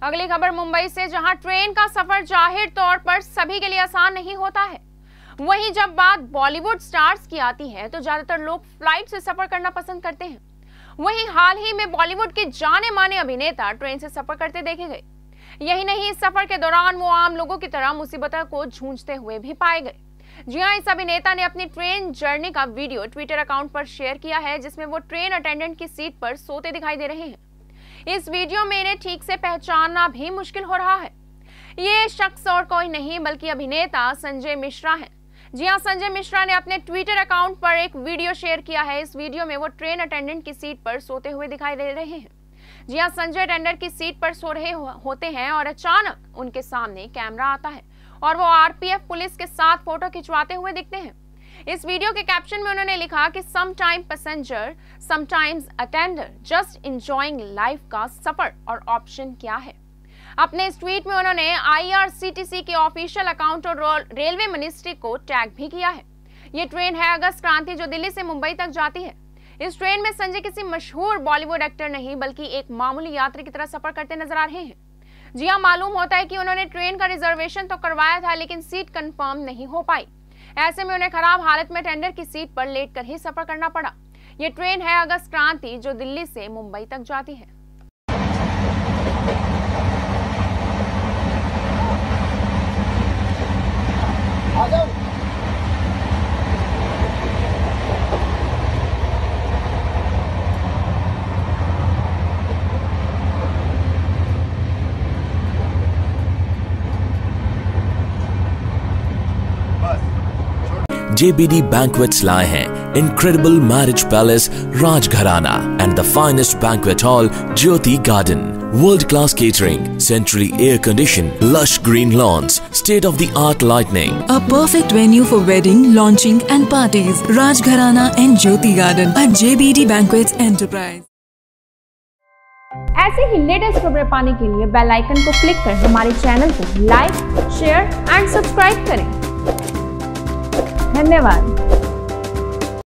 अगली खबर मुंबई से, जहां ट्रेन का सफर जाहिर तौर पर सभी के लिए आसान नहीं होता है। वहीं जब बात बॉलीवुड स्टार्स की आती है तो ज्यादातर लोग फ्लाइट से सफर करना पसंद करते हैं। वहीं हाल ही में बॉलीवुड के जाने माने अभिनेता ट्रेन से सफर करते देखे गए। यही नहीं, इस सफर के दौरान वो आम लोगों की तरह मुसीबतों को जूझते हुए भी पाए गए। जी हां, इस अभिनेता ने अपनी ट्रेन जर्नी का वीडियो ट्विटर अकाउंट पर शेयर किया है, जिसमें वो ट्रेन अटेंडेंट की सीट पर सोते दिखाई दे रहे हैं। इस वीडियो में इन्हें ठीक से पहचानना भी मुश्किल हो रहा है। ये शख्स और कोई नहीं बल्कि अभिनेता संजय मिश्रा है। जी हां, संजय मिश्रा ने अपने ट्विटर अकाउंट पर एक वीडियो शेयर किया है। इस वीडियो में वो ट्रेन अटेंडेंट की सीट पर सोते हुए दिखाई दे रहे हैं। जी हां, संजय अटेंडेंट की सीट पर सो रहे होते हैं और अचानक उनके सामने कैमरा आता है और वो आरपीएफ पुलिस के साथ फोटो खिंचवाते हुए दिखते हैं। इस वीडियो के कैप्शन में उन्होंने लिखा कि sometime passenger, sometimes attender, just enjoying life का सफर और ऑप्शन क्या है। अपने इस ट्वीट में उन्होंने आईआरसीटीसी के ऑफिशियल अकाउंट और रेलवे मिनिस्ट्री को टैग भी किया है। ये ट्रेन है अगस्त क्रांति, जो दिल्ली से मुंबई तक जाती है। इस ट्रेन में संजय किसी मशहूर बॉलीवुड एक्टर नहीं बल्कि एक मामूली यात्री की तरह सफर करते नजर आ रहे हैं। जी हां, मालूम होता है कि उन्होंने ट्रेन का रिजर्वेशन तो करवाया था, लेकिन सीट कंफर्म नहीं हो पाई। ऐसे में उन्हें खराब हालत में टेंडर की सीट पर लेटकर ही सफर करना पड़ा। ये ट्रेन है अगस्त क्रांति, जो दिल्ली से मुंबई तक जाती है। JBD Banquets लाए हैं Incredible Marriage Palace Rajgharana and the finest banquet hall Jyoti Garden. World-class catering, centrally air-conditioned, lush green lawns, state-of-the-art lighting. A perfect venue for wedding, launching and parties. Rajgharana and Jyoti Garden at JBD Banquets Enterprise. ऐसे ही latest खबरें पाने के लिए bell icon को click कर हमारे channel को like, share and subscribe करें। धन्यवाद।